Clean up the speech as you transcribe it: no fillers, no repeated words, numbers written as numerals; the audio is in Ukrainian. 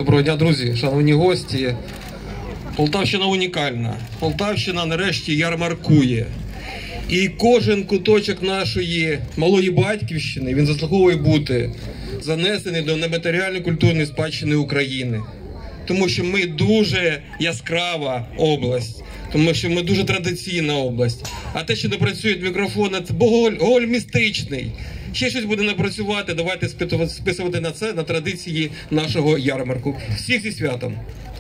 Доброго дня, друзі, шановні гості. Полтавщина унікальна. Полтавщина нарешті ярмаркує. І кожен куточок нашої малої батьківщини, він заслуговує бути занесений до нематеріальної культурної спадщини України. Тому що ми дуже яскрава область, тому що ми дуже традиційна область. А те, що не працюють мікрофони, це голь містичний. Ще щось буде не працювати, давайте списувати на це, на традиції нашого ярмарку. Всіх зі святом!